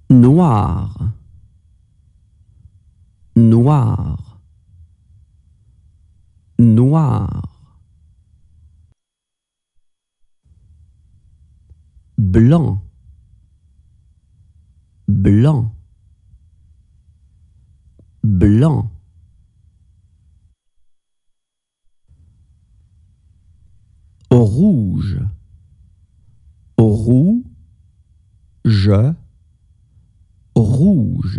noir, noir, noir. Blanc, blanc, blanc. Rouge, rouge, rouge.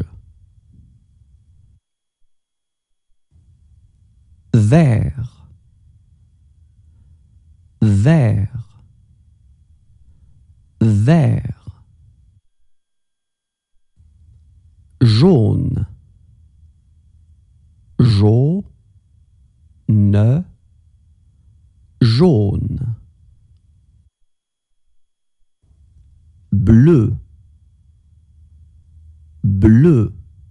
Vert, vert, vert. Jaune, jaune, jaune. Bleu, bleu,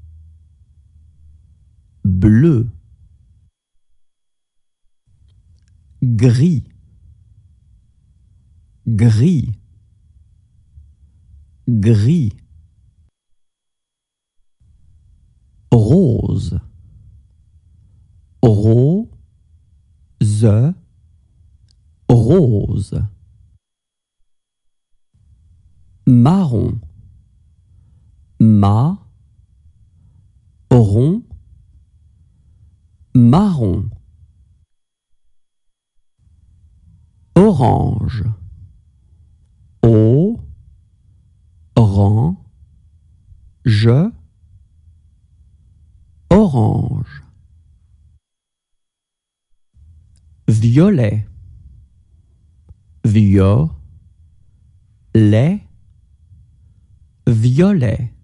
bleu. Gris, gris, gris. Rose, rose, rose. Marron, marron, marron. Orange, orange, orange. Violet, violet, violet.